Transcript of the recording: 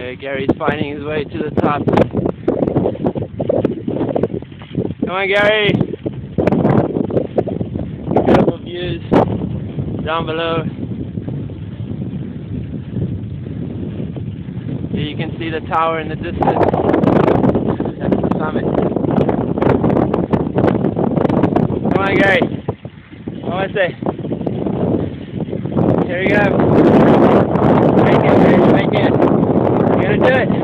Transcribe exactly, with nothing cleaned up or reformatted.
Yeah, Gary's finding his way to the top. Come on, Gary! Beautiful views down below. Here you can see the tower in the distance. That's the summit. Come on, Gary. What want to say? Here you go. Make it, Gary. Make it. You're gonna do it.